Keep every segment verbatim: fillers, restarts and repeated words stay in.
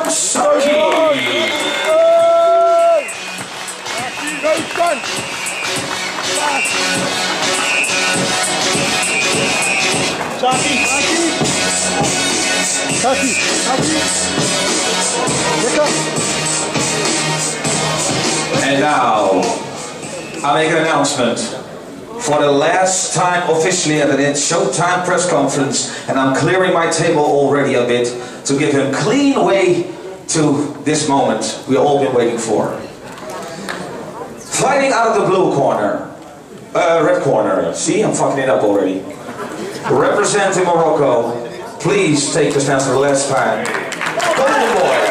Saki. Saki, Saki, Saki, And now, I make an announcement. For the last time officially at the Showtime press conference, and I'm clearing my table already a bit to give him clean way to this moment we've all been waiting for. Fighting out of the blue corner, uh, red corner, see, I'm fucking it up already. Representing Morocco, please take the stance for the last time. Golden Boy.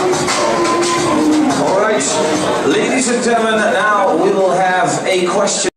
Ladies and gentlemen, now we will have a question.